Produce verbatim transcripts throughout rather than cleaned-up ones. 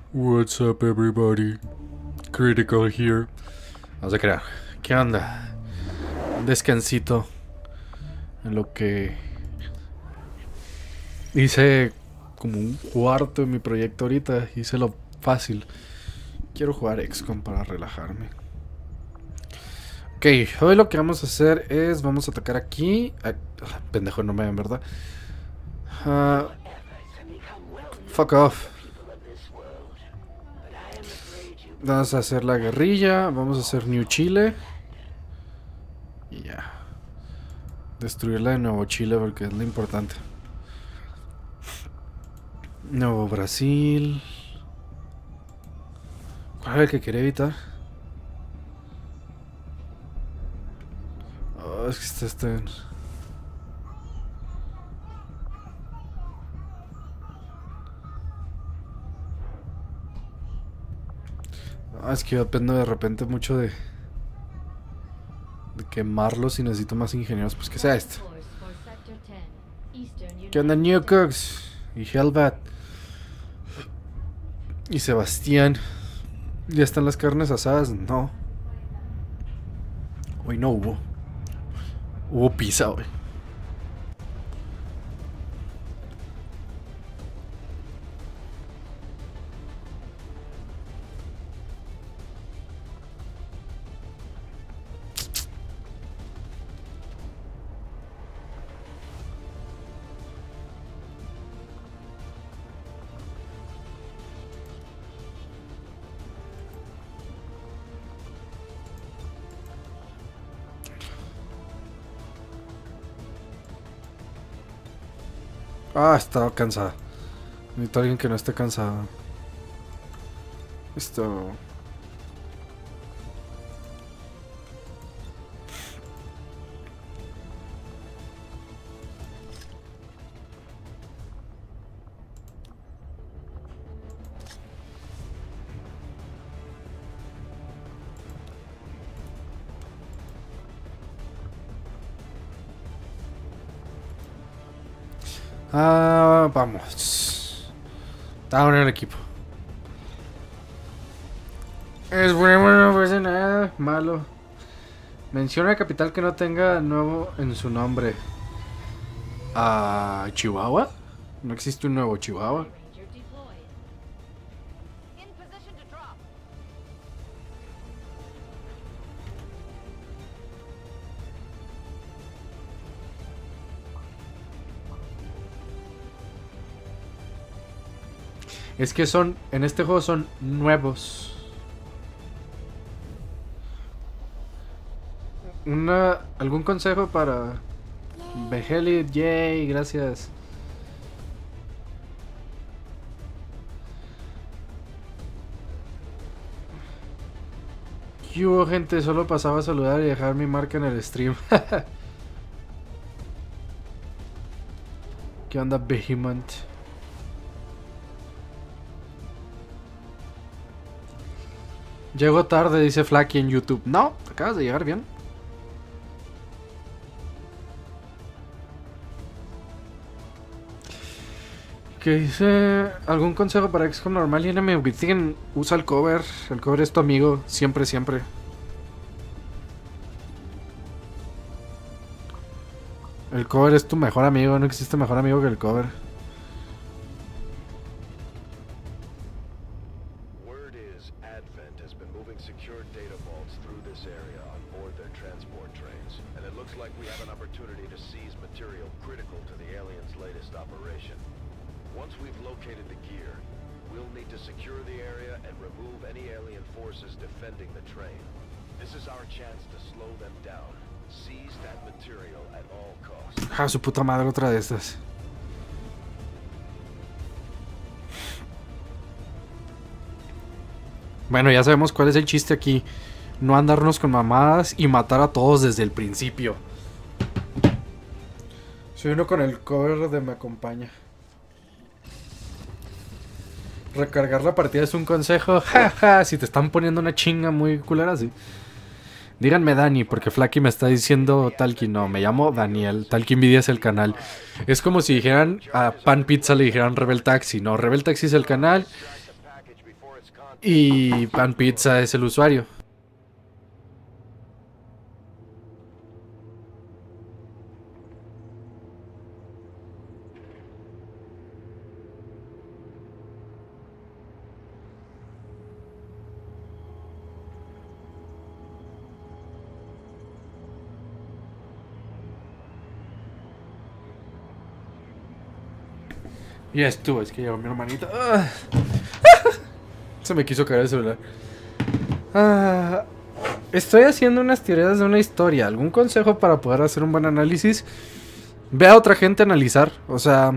What's up, everybody? Critical here. No se crea. ¿Qué onda? Un descansito en lo que hice como un cuarto de mi proyecto ahorita. Hice lo fácil. Quiero jugar X COM para relajarme. Ok, hoy lo que vamos a hacer es... Vamos a atacar aquí. Ay, pendejo, no me ven, ¿verdad? Uh, fuck off. Vamos a hacer la guerrilla. Vamos a hacer New Chile. Y ya. Destruirla de Nuevo Chile porque es lo importante. Nuevo Brasil. ¿Cuál era el que quería evitar? Oh, es que está este... Ah, es que yo dependo de repente mucho de... De quemarlos y necesito más ingenieros. Pues que sea esto. ¿Qué onda, New Cooks? Y Hellbat. Y Sebastián. ¿Ya están las carnes asadas? No. Hoy no hubo. Hubo pizza hoy. Ah, estaba cansada. Necesito a alguien que no esté cansado. Esto... Ah, vamos. Down en el equipo. Es bueno, no pasa nada malo. Menciona capital que no tenga nuevo en su nombre. Ah, Chihuahua. No existe un nuevo Chihuahua. Es que son, en este juego son nuevos. Una, ¿algún consejo para Behelit? Yay, gracias. ¿Qué hubo, gente? Solo pasaba a saludar y dejar mi marca en el stream. ¿Qué onda, Behemoth? Llego tarde, dice Flaky en YouTube. No, acabas de llegar bien. ¿Qué dice? ¿Algún consejo para X COM normal y Enemy Within? Usa el cover. El cover es tu amigo. Siempre, siempre. El cover es tu mejor amigo. No existe mejor amigo que el cover. Ah, su puta madre, otra de estas. Bueno, ya sabemos cuál es el chiste aquí. No andarnos con mamadas y matar a todos desde el principio. Soy uno con el cover de Me Acompaña. Recargar la partida es un consejo. Jaja, ja, si te están poniendo una chinga muy culera, sí. Díganme Dani, porque Flaky me está diciendo Talkin. No, me llamo Daniel. Talkin Vidia es el canal. Es como si dijeran a Pan Pizza le dijeran Rebel Taxi. No, Rebel Taxi es el canal. Y Pan Pizza es el usuario. Ya estuvo, es que llegó mi hermanita. Ah. Se me quiso caer el celular. Ah. Estoy haciendo unas teorías de una historia. ¿Algún consejo para poder hacer un buen análisis? Ve a otra gente a analizar. O sea,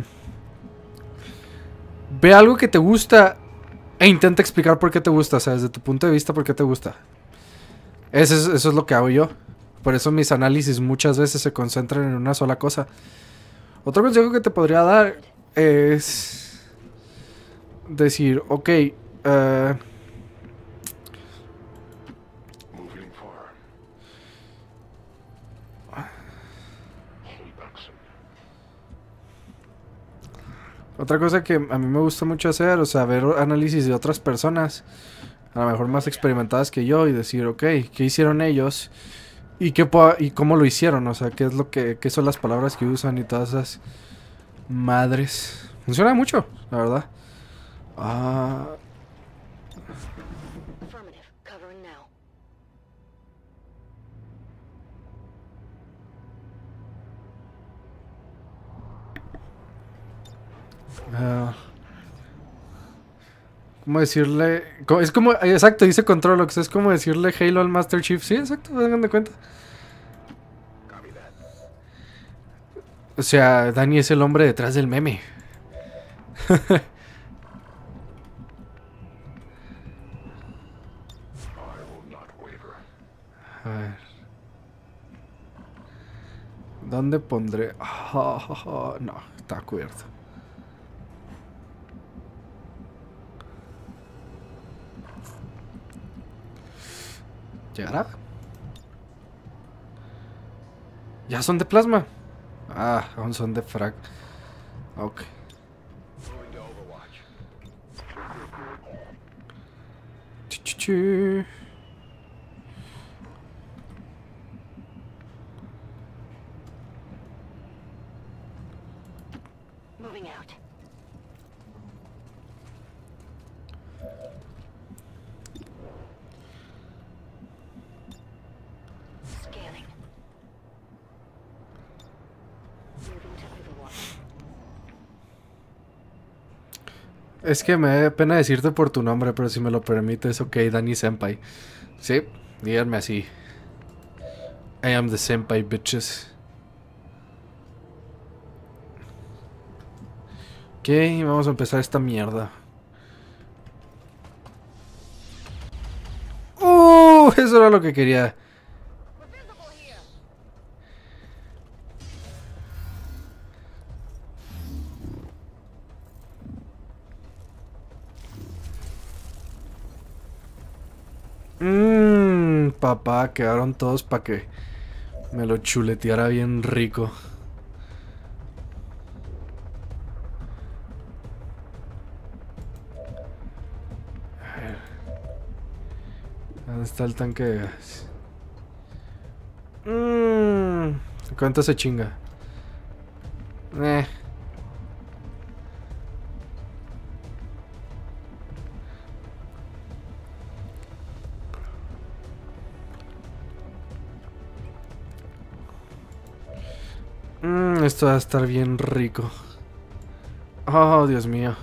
ve algo que te gusta e intenta explicar por qué te gusta. O sea, desde tu punto de vista, por qué te gusta. Eso es, eso es lo que hago yo. Por eso mis análisis muchas veces se concentran en una sola cosa. Otro consejo que te podría dar es decir, ok, uh, otra cosa que a mí me gusta mucho hacer, o sea, ver análisis de otras personas, a lo mejor más experimentadas que yo, y decir, ok, ¿qué hicieron ellos? Y, qué y cómo lo hicieron, o sea, qué es lo que, qué son las palabras que usan y todas esas madres. Funciona mucho, la verdad. Ah... Uh, ¿Cómo decirle? Es como, exacto, dice Controlox, es como decirle Halo al Master Chief. Sí, exacto, vengan de cuenta. O sea, Dani es el hombre detrás del meme. A ver. ¿Dónde pondré? Oh, oh, oh, no, está cubierto. ¿Llegará? Ya son de plasma. Ah, aún son de frag. Ok. Chichichi. Moving out. Scanning. Moving to Overwatch. Es que me da pena decirte por tu nombre, pero si me lo permites, ok, Dani Senpai. Sí, díganme así. I am the Senpai, bitches. Ok, vamos a empezar esta mierda. ¡Uh! Eso era lo que quería. Mmm, papá, quedaron todos para que me lo chuleteara bien rico. A ver. ¿Dónde está el tanque de gas? Mmm, ¿cuánto se chinga? Eh. Mmm, esto va a estar bien rico. Oh, Dios mío.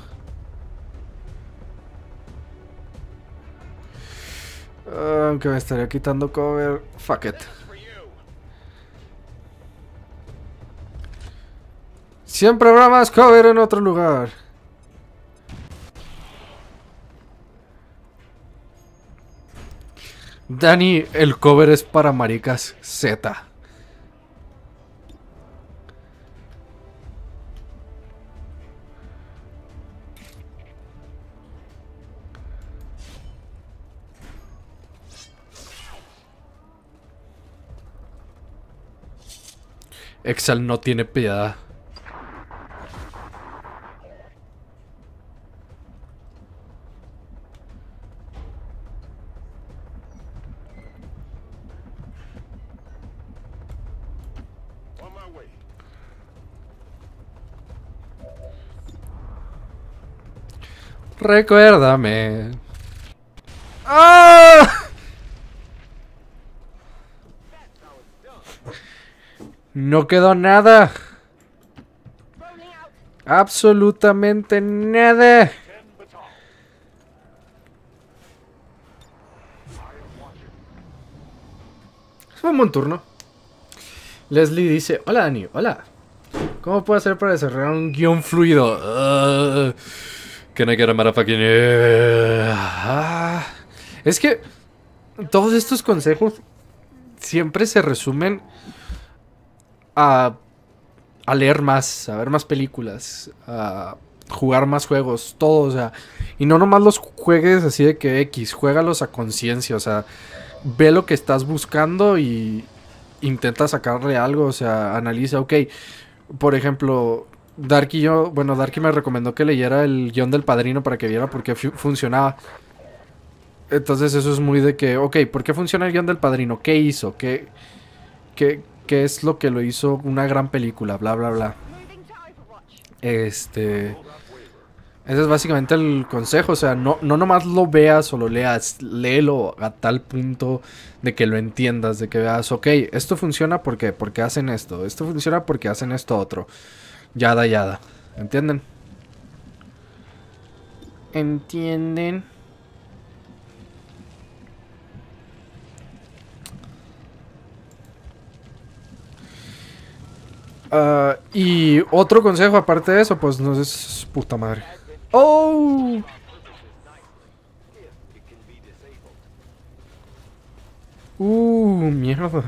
Uh, aunque me estaría quitando cover. Fuck it. Siempre habrá más cover en otro lugar. Dani, el cover es para maricas Z. Exal no tiene piedad. Recuérdame. ¡Ah! No quedó nada. Absolutamente nada. Fue un buen turno. Leslie dice, hola Dani, hola. ¿Cómo puedo hacer para desarrollar un guión fluido? Uh, can I get a motherfucking... Uh, es que todos estos consejos siempre se resumen a, a leer más, a ver más películas, a jugar más juegos, todo, o sea, y no nomás los juegues así de que X, juégalos a conciencia, o sea, ve lo que estás buscando y intenta sacarle algo, o sea, analiza, ok, por ejemplo, Darky yo, bueno, Darky me recomendó que leyera el guión del Padrino para que viera por qué fu funcionaba. Entonces eso es muy de que, ok, ¿por qué funciona el guión del Padrino? ¿Qué hizo? ¿Qué, qué, qué es lo que lo hizo una gran película? Bla, bla, bla. Este... Ese es básicamente el consejo, o sea, no, no nomás lo veas o lo leas, léelo a tal punto de que lo entiendas, de que veas, ok, esto funciona porque, porque hacen esto, esto funciona porque hacen esto otro, yada, yada, ¿entienden? ¿Entienden? Uh, y otro consejo aparte de eso, pues no es puta madre. ¡Oh! Uh, mierda.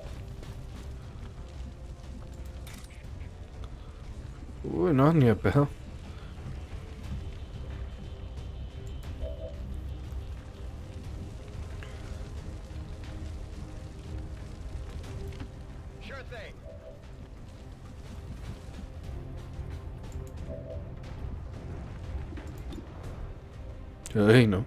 Uy, no, ni de pedo. Ay, no.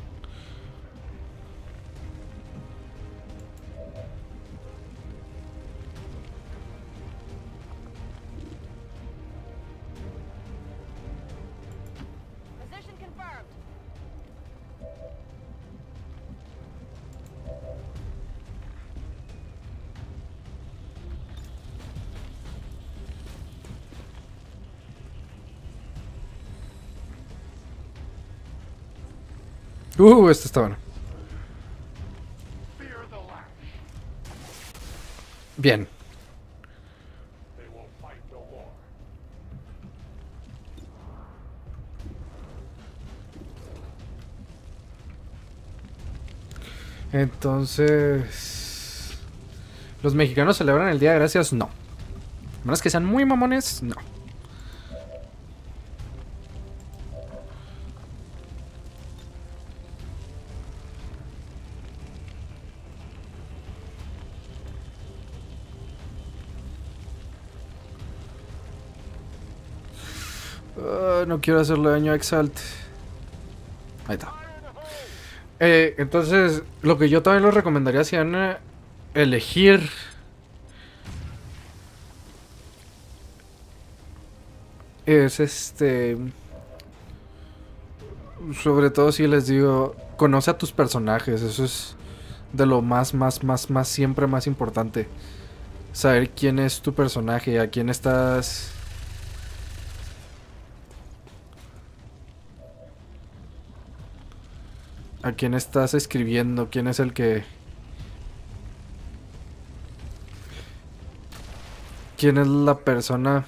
Uh, este está bueno. Bien. Entonces... ¿Los mexicanos celebran el Día de Gracias? No. A menos que sean muy mamones, no. Uh, no quiero hacerle daño a Exalt. Ahí está. Eh, entonces, lo que yo también les recomendaría serían eh, elegir... Es este... Sobre todo si les digo, conoce a tus personajes. Eso es de lo más, más, más, más, siempre más importante. Saber quién es tu personaje, a quién estás... A quién estás escribiendo, quién es el que... ¿Quién es la persona?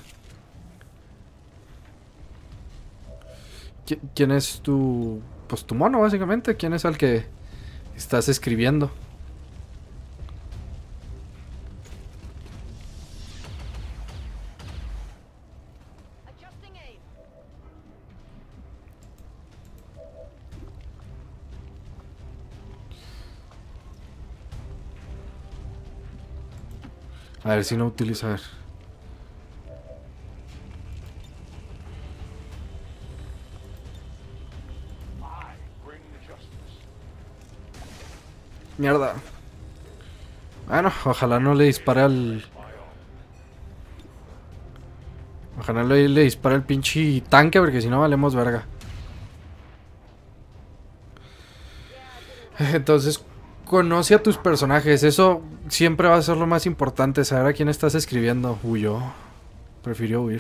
¿Quién es tu... Pues tu mono, básicamente? ¿Quién es el que estás escribiendo? A ver si no utiliza... A ver. Mierda. Bueno, ojalá no le dispare al... Ojalá le, le dispare el pinche tanque porque si no valemos verga. Entonces, conoce a tus personajes. Eso siempre va a ser lo más importante. Saber a quién estás escribiendo. Huyó. Prefirió huir.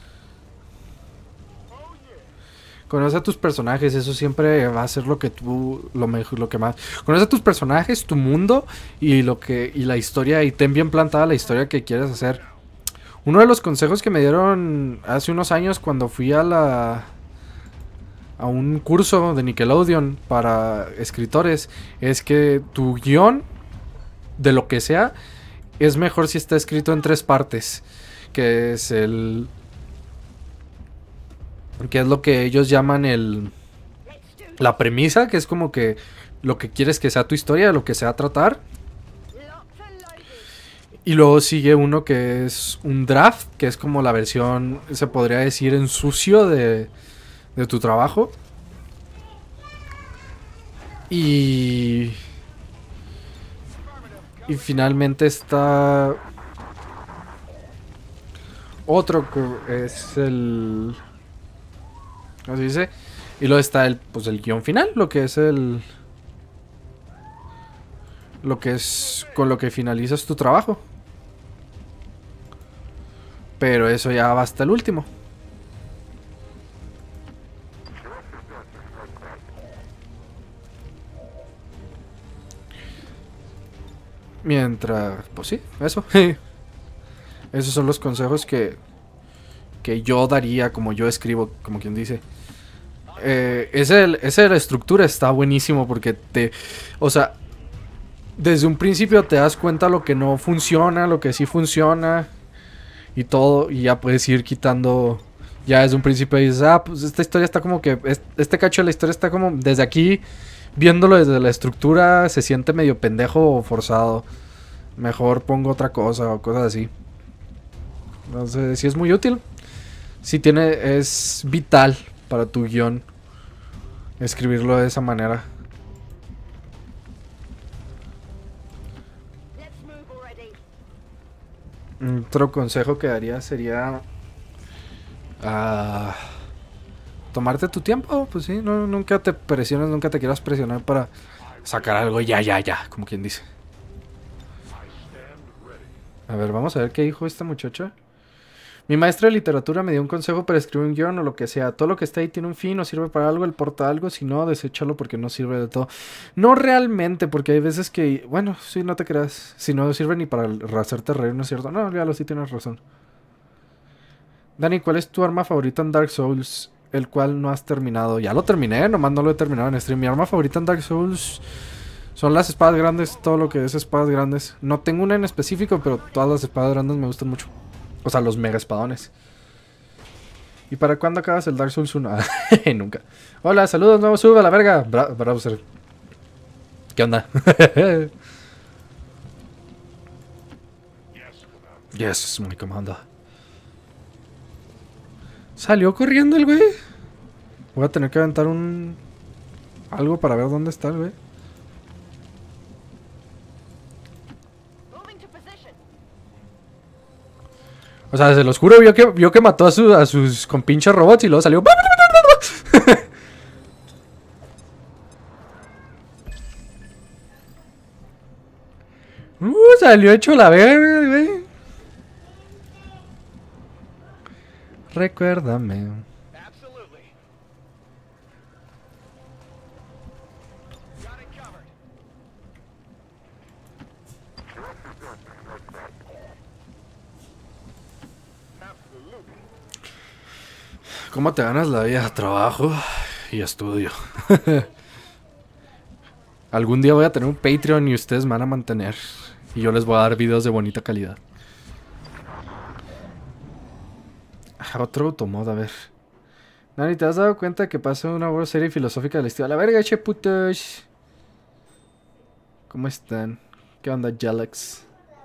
Conoce a tus personajes. Eso siempre va a ser lo que tú... Lo mejor, lo que más... Conoce a tus personajes, tu mundo y lo que... Y la historia. Y ten bien plantada la historia que quieres hacer. Uno de los consejos que me dieron hace unos años cuando fui a la... a un curso de Nickelodeon para escritores es que tu guión de lo que sea es mejor si está escrito en tres partes, que es el que es lo que ellos llaman el la premisa, que es como que lo que quieres que sea tu historia, lo que sea tratar. Y luego sigue uno que es un draft, que es como la versión, se podría decir, en sucio de, de tu trabajo. Y... Y finalmente está... Otro que es el... ¿Cómo se dice? Y luego está el, pues el guión final, lo que es el... Lo que es con lo que finalizas tu trabajo. Pero eso ya va hasta el último. Mientras... Pues sí, eso. Esos son los consejos que... Que yo daría, como yo escribo, como quien dice. Eh, ese, ese de la estructura está buenísimo porque te... O sea... Desde un principio te das cuenta lo que no funciona, lo que sí funciona... Y todo, y ya puedes ir quitando. Ya desde un principio dices, ah, pues esta historia está como que. Este cacho de la historia está como. Desde aquí, viéndolo desde la estructura, se siente medio pendejo o forzado. Mejor pongo otra cosa o cosas así. Entonces, sí es muy útil. Sí tiene. Es vital para tu guión escribirlo de esa manera. Otro consejo que daría sería uh, tomarte tu tiempo, pues sí, no, nunca te presiones, nunca te quieras presionar para sacar algo ya, ya, ya, como quien dice. A ver, vamos a ver qué dijo esta muchacha. Mi maestra de literatura me dio un consejo para escribir un guión o lo que sea. Todo lo que está ahí tiene un fin o sirve para algo, él porta algo. Si no, deséchalo porque no sirve de todo. No realmente, porque hay veces que... Bueno, sí, no te creas. Si no sirve ni para hacerte reír, ¿no es cierto? No, ya lo sí tienes razón. Dani, ¿cuál es tu arma favorita en Dark Souls? El cual no has terminado. Ya lo terminé, nomás no lo he terminado en stream. Mi arma favorita en Dark Souls... Son las espadas grandes, todo lo que es espadas grandes. No tengo una en específico, pero todas las espadas grandes me gustan mucho. O sea, los mega espadones. ¿Y para cuándo acabas el Dark Souls uno? Nunca. Hola, saludos, nuevo sub a la verga. Bra browser. ¿Qué onda? Yes, my commander. Salió corriendo el güey. Voy a tener que aventar un... Algo para ver dónde está el güey. O sea, se los juro, vio que, vio que mató a, su, a sus compinches robots y luego salió... uh, salió hecho la verga, güey. Recuérdame. ¿Cómo te ganas la vida? Trabajo y estudio. Algún día voy a tener un Patreon y ustedes me van a mantener. Y yo les voy a dar videos de bonita calidad. Ah, otro automod, a ver. Nani, ¿te has dado cuenta que pasa una buena serie filosófica del estilo? A la verga, che putos. ¿Cómo están? ¿Qué onda, Jalex?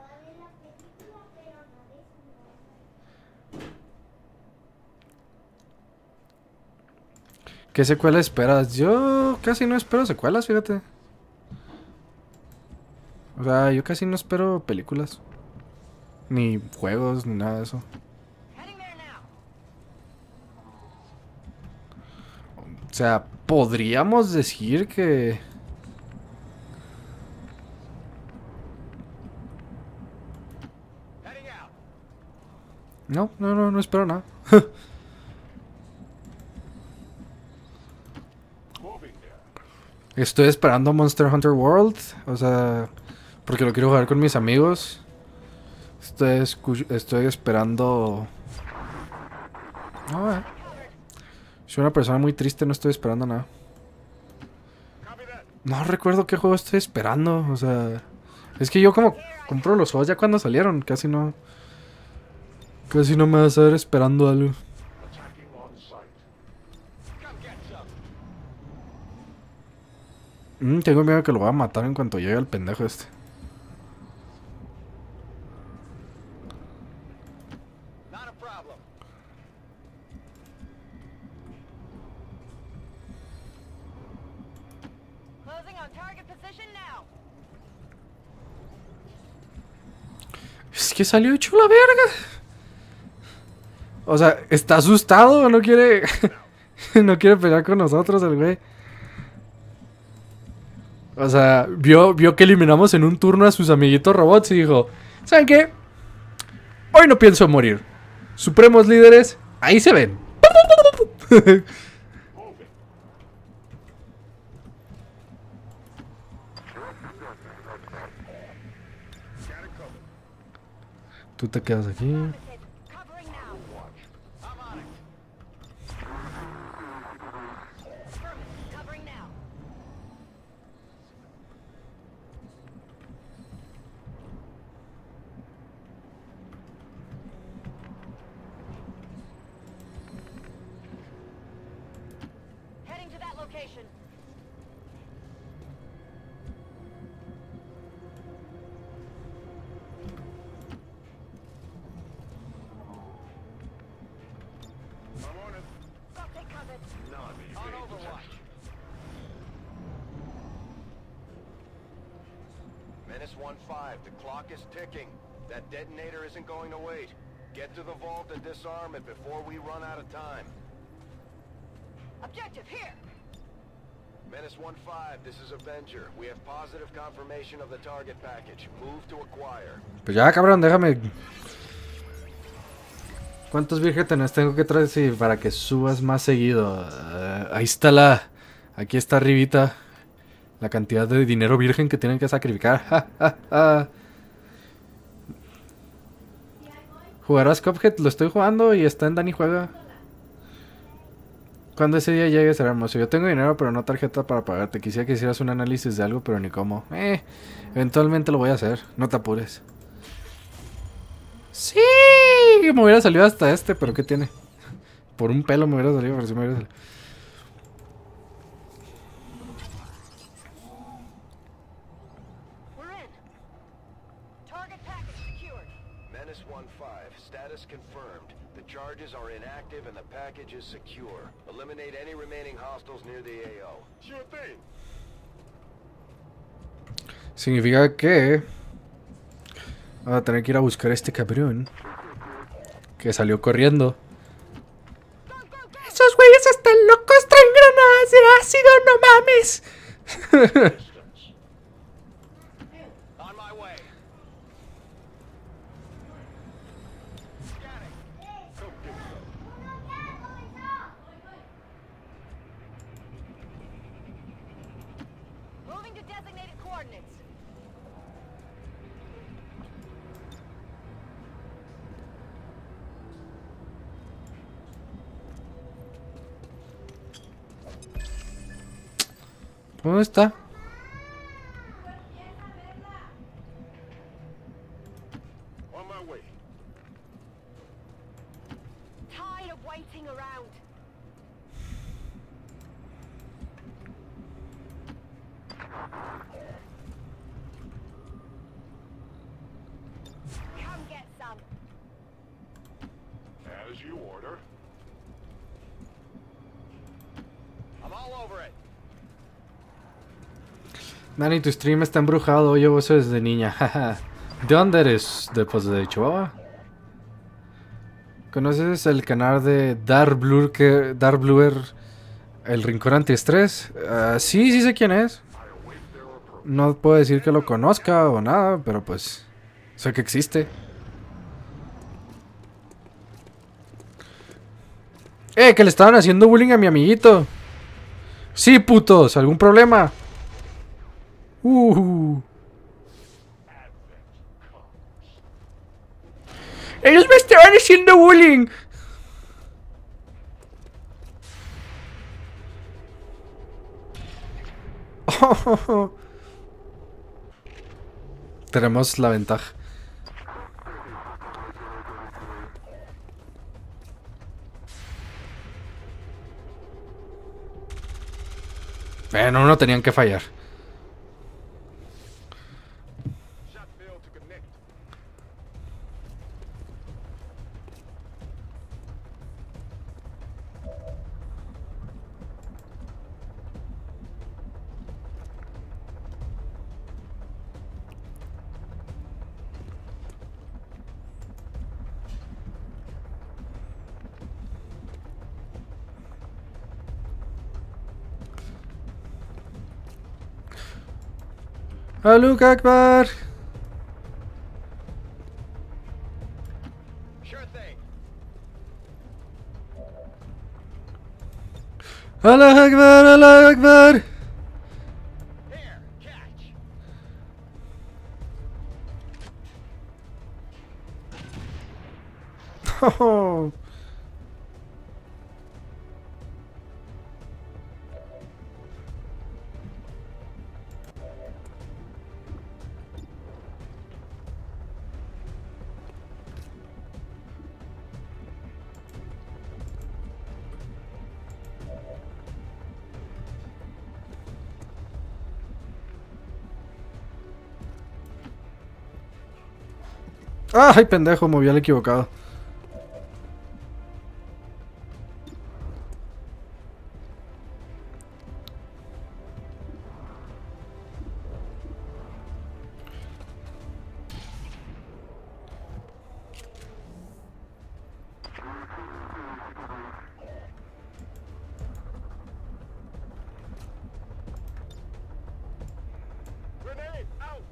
¿Qué secuela esperas? Yo casi no espero secuelas, fíjate. O sea, yo casi no espero películas. Ni juegos, ni nada de eso. O sea, podríamos decir que... No, no, no, no espero nada. Estoy esperando Monster Hunter World. O sea, porque lo quiero jugar con mis amigos. Estoy, escu- estoy esperando... No, eh. Soy una persona muy triste, no estoy esperando nada. No recuerdo qué juego estoy esperando. O sea, es que yo como compro los juegos ya cuando salieron. Casi no... Casi no me vas a ver esperando algo. Mm, tengo miedo que lo voy a matar en cuanto llegue el pendejo este. Closing on target position now. Es que salió hecho la verga. O sea, está asustado, no quiere... no quiere pelear con nosotros el güey. O sea, vio, vio que eliminamos en un turno a sus amiguitos robots y dijo, ¿saben qué? Hoy no pienso morir. Supremos líderes, ahí se ven. Tú te quedas aquí. Covering now. I'm on it. Affirmative. Covering now. Heading to that location. Got it covered. On Overwatch. Menace one five, the clock is ticking. That detonator isn't going to wait. Get to the vault and disarm it before we run out of time. Objective here. Menace one five, this is Avenger. We have positive confirmation of the target package. Move to acquire. Pues ya, cabrón, déjame. ¿Cuántos vírgenes tengo que traer sí, para que subas más seguido? Uh, ahí está la... Aquí está arribita. La cantidad de dinero virgen que tienen que sacrificar. ¿Jugarás Cuphead? Lo estoy jugando y está en Dani Juega. Cuando ese día llegue será hermoso. Yo tengo dinero pero no tarjeta para pagarte. Quisiera que hicieras un análisis de algo pero ni cómo. Eh, eventualmente lo voy a hacer. No te apures. Sí, me hubiera salido hasta este, pero ¿qué tiene? Por un pelo me hubiera salido, pero sí me hubiera salido. We're in. Target package secured. Menace one five, status confirmed. The charges are inactive and the package is secure. Eliminate any remaining hostiles near the A O. Sure thing. Significa que... Voy a tener que ir a buscar a este cabrón que salió corriendo. Esos güeyes están locos, traen granadas de ácido, no mames. On my way. Scanning. Moving to designated coordinates. ¿Dónde está? On my way. Tired of waiting around. Come get some. As you order. I'm all over it. Dani, tu stream está embrujado. Oye, vos eres de niña. ¿De dónde eres? ¿De, pues, de Chihuahua? ¿Conoces el canal de Dark Blur que Dark Bluer El rincón antiestrés. Uh, sí, sí sé quién es. No puedo decir que lo conozca o nada, pero pues sé que existe. ¡Eh! Que le estaban haciendo bullying a mi amiguito. Sí, putos. ¿Algún problema? Uh. Ellos me estaban haciendo bullying. Oh. Tenemos la ventaja. Bueno, no tenían que fallar. Allahu Akbar. Sure thing. Allahu Akbar, Allahu Akbar. Here, catch. Oh. Ay, pendejo, moví al equivocado. Grenade out.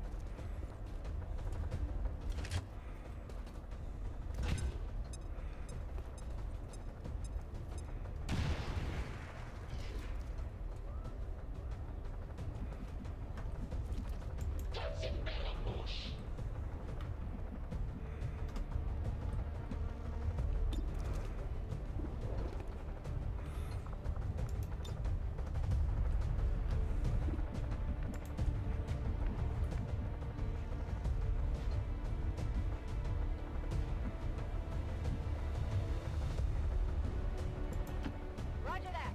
Roger that.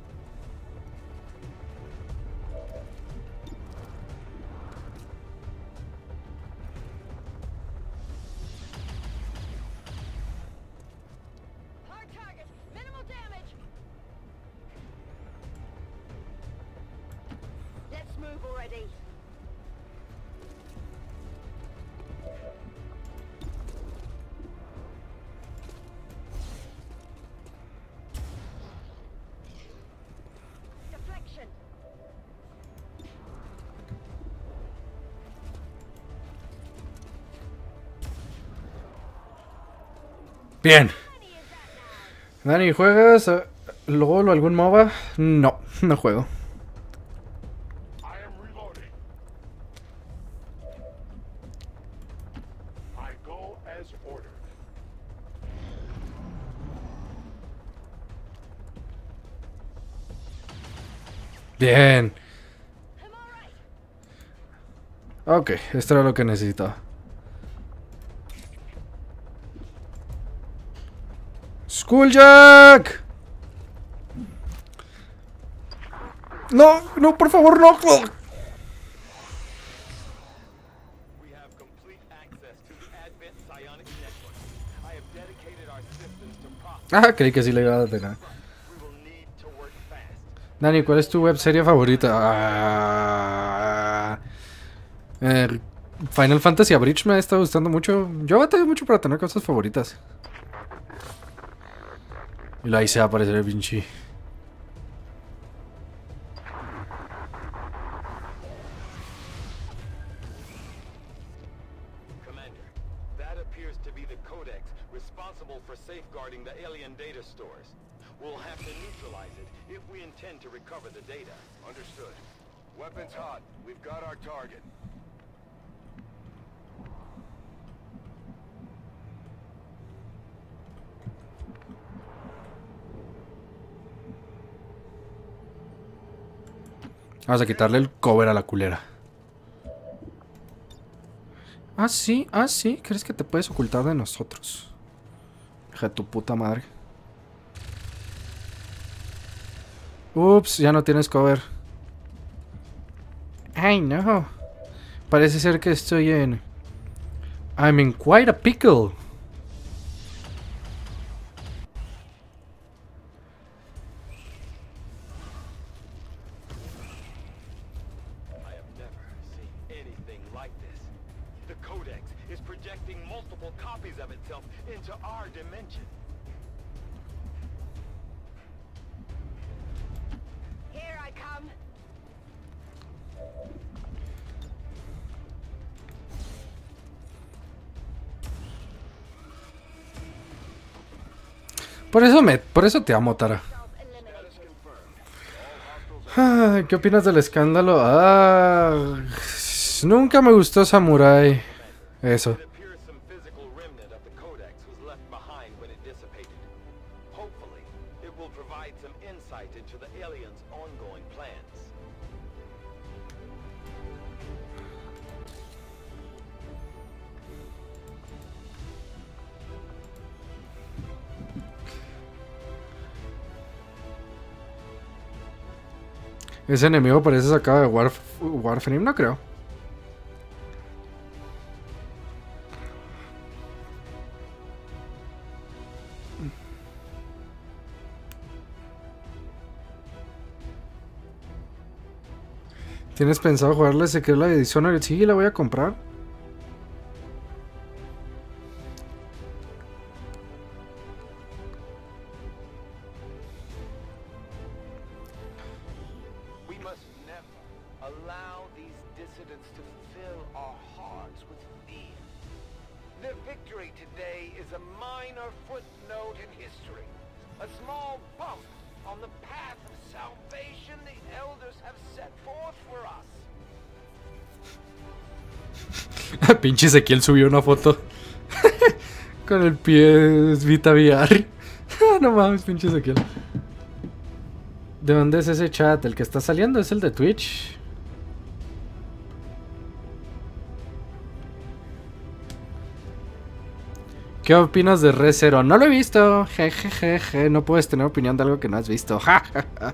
Hard target. Minimal damage. Let's move already. Deflection. Bien. How many is that now? Dani, ¿juegas eh, LOL o algún MOBA? No, no juego. I am reloading. I go as ordered. Bien. I'm all right. Ok, esto era lo que necesitaba. ¡Skulljack! No, no, por favor, no. We have complete access to the Advent Psionics network. I have dedicated our systems to process. Ah, creí que sí le iba a tener. We will need to work fast. Dani, ¿cuál es tu webserie favorita? Ah, eh, Final Fantasy Abridged me está gustando mucho. Yo batallo mucho para tener cosas favoritas. Y ahí se va a aparecer el pinche the Codex responsible for safeguarding the alien data stores. We'll have to neutralize it if we intend to recover the data. Understood. Weapons hot. We've got our target. Vamos a quitarle el cover a la culera. Ah, sí, ah, sí. ¿Crees que te puedes ocultar de nosotros? Hija de tu puta madre. Ups, ya no tienes cover. Ay, no. Parece ser que estoy en... I'm in quite a pickle. I have never seen anything like this. The Codex is projecting multiple copies of itself into our dimension. Here I come. Por eso me, por eso te amo, Tara. Status confirmed. All hostiles Ah, ¿qué opinas del escándalo? Ah, nunca me gustó Samurai. Eso. It appears some physical remnant of the Codex was left behind when it dissipated. Hopefully, it will provide some insight into the aliens' ongoing plans. Ese enemigo parece sacado de Warf Warframe, no creo. ¿Tienes pensado jugarle Secret la de Dishonored? Sí, la voy a comprar. We must never allow these dissidents to fill our hearts with fear. Their victory today is a minor footnote in history. A small bump on the path of salvation the elders have set forth for us. Pinche Ezequiel subió una foto con el pie Vita V R. No mames, pinche Ezequiel. ¿De dónde es ese chat? El que está saliendo es el de Twitch. ¿Qué opinas de Re Zero? No lo he visto. Jejeje. No puedes tener opinión de algo que no has visto. Ja, ja, ja.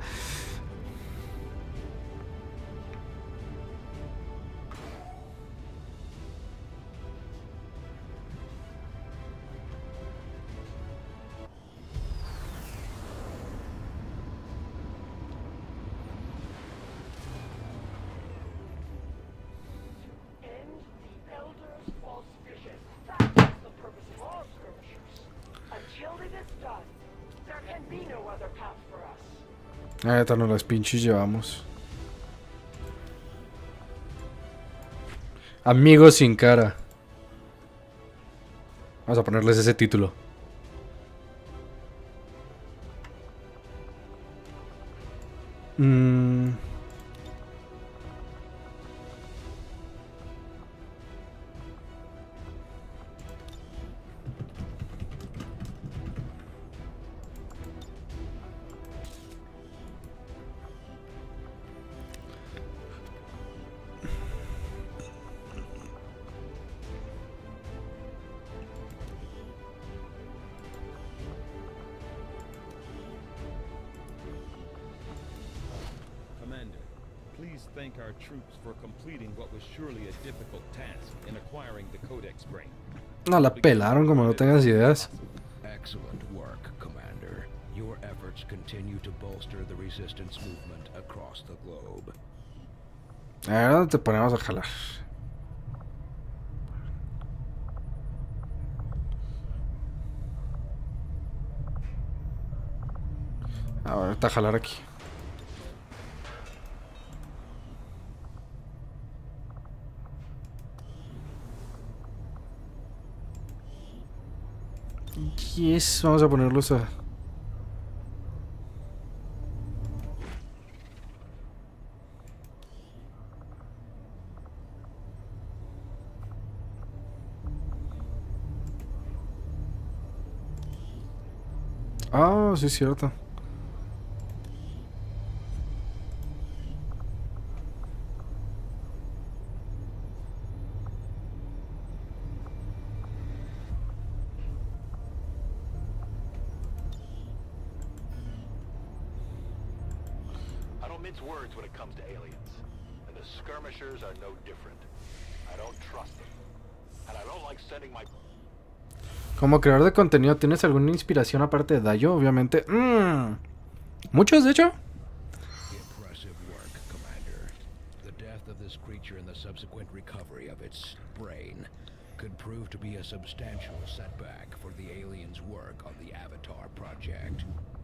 End the Elder's false vision. That is the purpose of all skirmishers. Until it is done, there can be no other path for us. Ah, ya no las pinches llevamos. Amigos sin cara. Vamos a ponerles ese título. Mm. Commander, please thank our troops for completing what was surely a difficult task in acquiring the Codex brain. No la pelaron, como no tengas ideas. Excellent work, Commander. Your efforts continue to bolster the resistance movement across the globe. A ver, ¿dónde te ponemos a jalar? Ahorita a jalar aquí. Yes, vamos a ponerlos a... Ah, sí es cierto. I don't mince words when it comes to aliens. And the skirmishers are no different. I don't trust them. And I don't like sending my... Como creador de contenido, ¿tienes alguna inspiración aparte de Dayo? Obviamente. Mm. Muchos, de hecho. Impressive work, Commander. The death of this creature and the subsequent recovery of its brain could prove to be a substantial setback for the aliens' work on the Avatar project.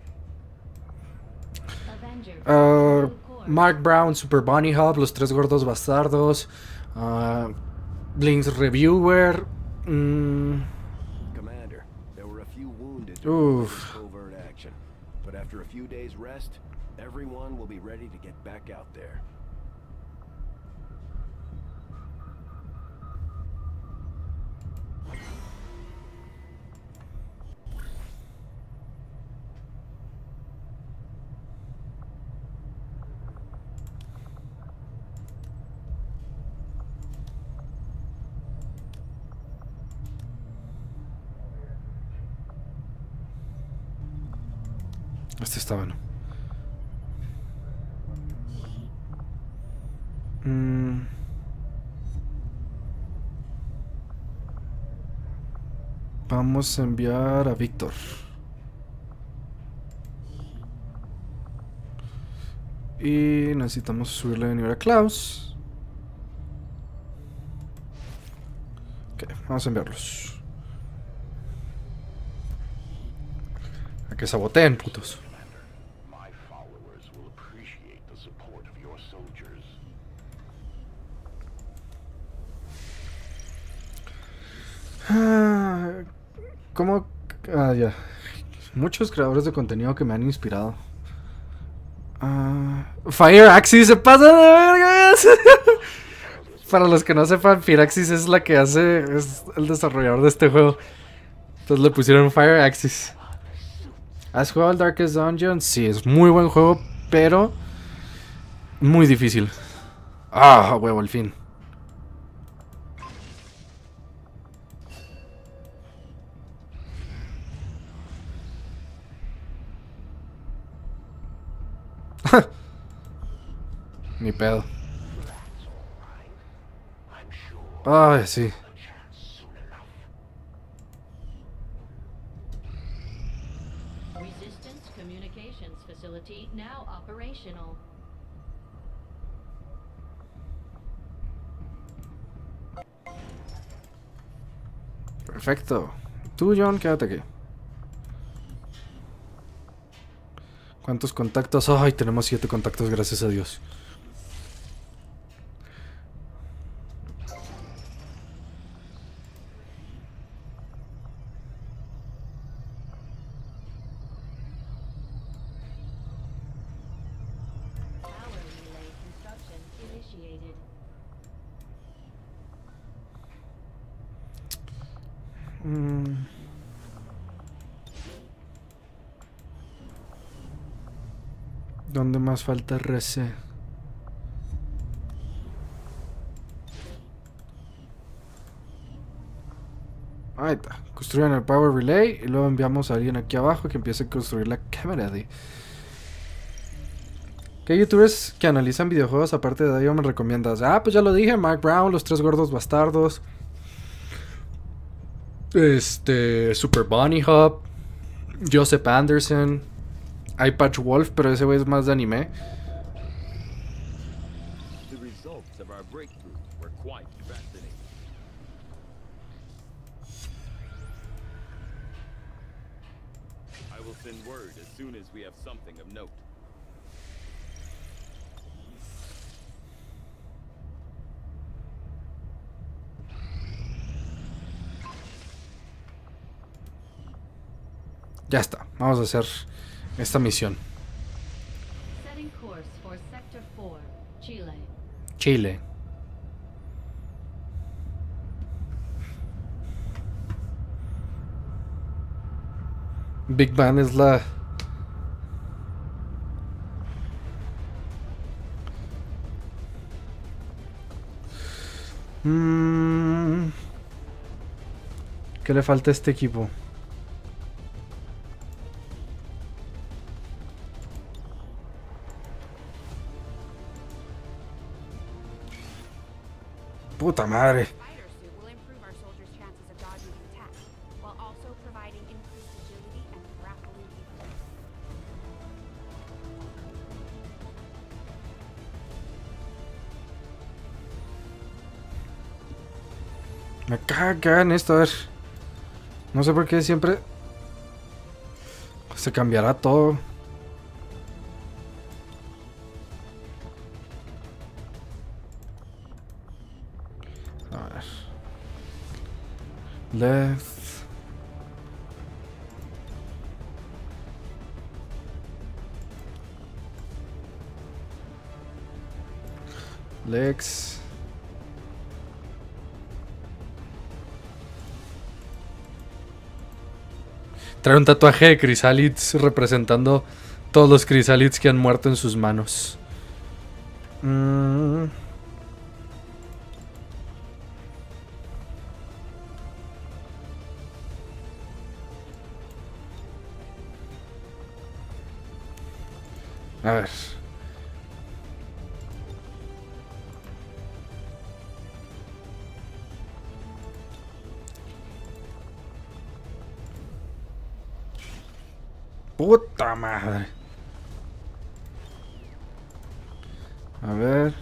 Uh, Mark Brown, Super Bunny Hub, Los Tres Gordos Bastardos, uh, Blink's Reviewer. Mm. Commander, there were a few wounded Oof. during covert action, but after a few days rest, everyone will be ready to get back out there. Este está bueno. Mm. Vamos a enviar a Víctor. Y necesitamos subirle de nivel a Klaus. Ok, vamos a enviarlos. A que saboteen, putos. My followers will appreciate the support of your soldiers. Ah, ¿Cómo? Ah, ya. Muchos creadores de contenido que me han inspirado. Ah, Fire Axis se pasa de vergas. Para los que no sepan, Firaxis es la que hace, es el desarrollador de este juego. Entonces le pusieron Fire Axis. ¿Has jugado el Darkest Dungeon? Sí, es muy buen juego, pero muy difícil. Ah, huevo, al fin. Ni pedo. Ay, sí. Resistance Communications Facility now operational. Perfecto. Tú, John, quédate aquí. ¿Cuántos contactos? Ay, tenemos siete contactos, gracias a Dios. Power relay construction initiated. Mm. ¿Dónde más falta R C? Ahí está. Construyan el Power Relay y luego enviamos a alguien aquí abajo que empiece a construir la cámara de... ¿Qué youtubers que analizan videojuegos aparte de ello me recomiendas? Ah, pues ya lo dije, Mark Brown, Los Tres Gordos Bastardos. Este... Super Bunny Hub. Joseph Anderson. iPatch Wolf, pero ese güey es más de anime. The results of our breakthrough were quite fascinating. I will send word as soon as we have something of note. Ya está, vamos a hacer esta misión. Setting course for Sector four, Chile. Chile. Big Bang es la... Mm. ¿Qué le falta a este equipo? Puta madre. Spider suit will improve our soldiers' chances of dodging an attack, while also providing increased agility and grappling equipment. Me cagan esto, a ver. No sé por qué siempre se cambiará todo. A ver. Left. Legs. Trae un tatuaje de Chrysalids representando todos los Chrysalids que han muerto en sus manos. Mm. A ver. Puta madre. A ver.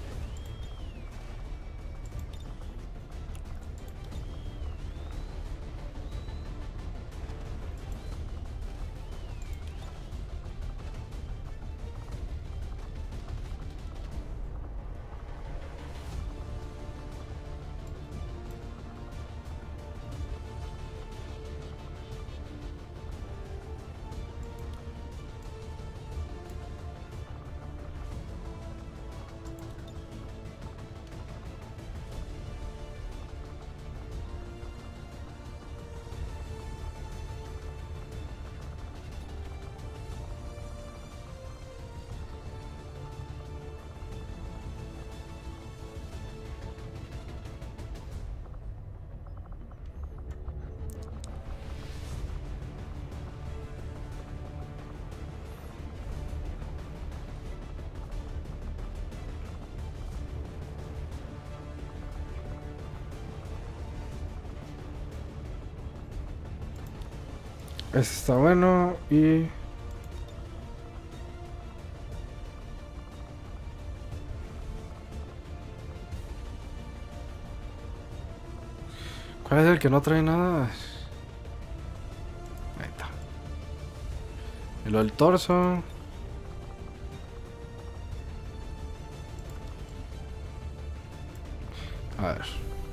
Este está bueno y... ¿Cuál es el que no trae nada? Ahí está. Y lo del torso. A ver.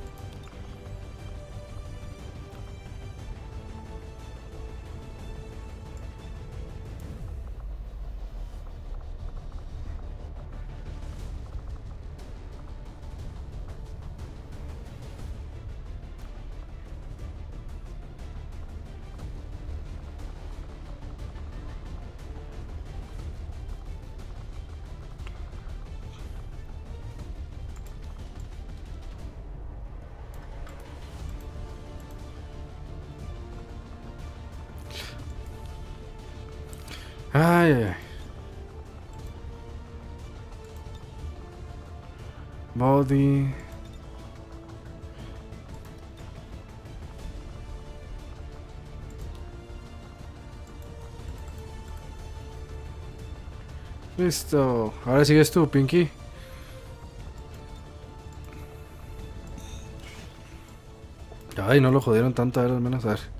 Ay, ay, ay. Body. Listo. Ahora sigues tú, Pinky. Ay, no lo jodieron tanto, a ver, al menos a ver.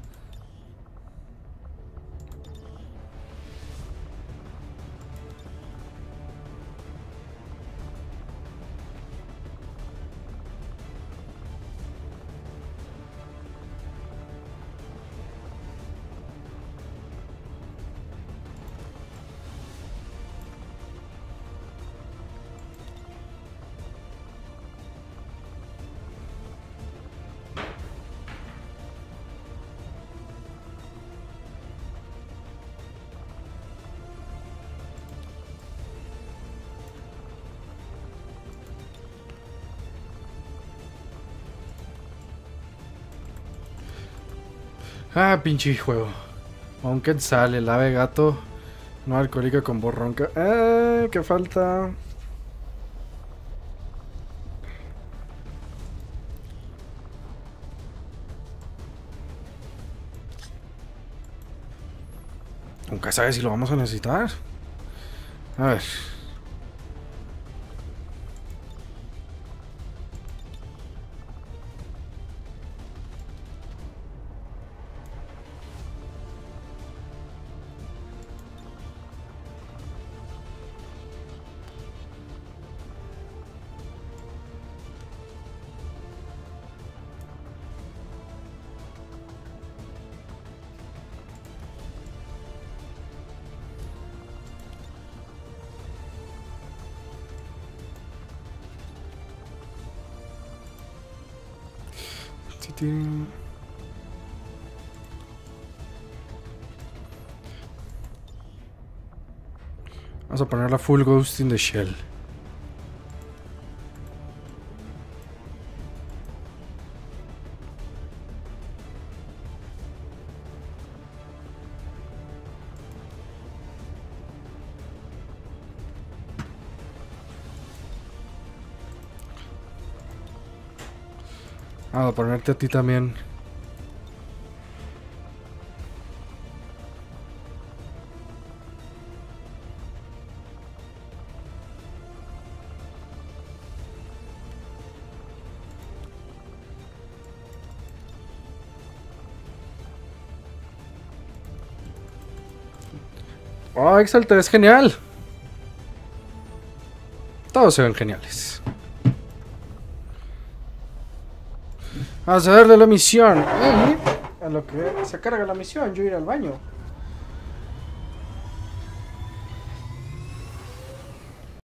Ah, pinche juego. Aunque sale el ave gato no alcohólica con voz ronca. ¡Eh! ¡Qué falta! Nunca sabes si lo vamos a necesitar. A ver. Vamos a poner la full Ghost in the Shell. Vamos a ponerte a ti también. Oh, Exalted es genial. Todos se ven geniales. Vamos a darle la misión. Y a lo que se carga la misión, yo ir al baño.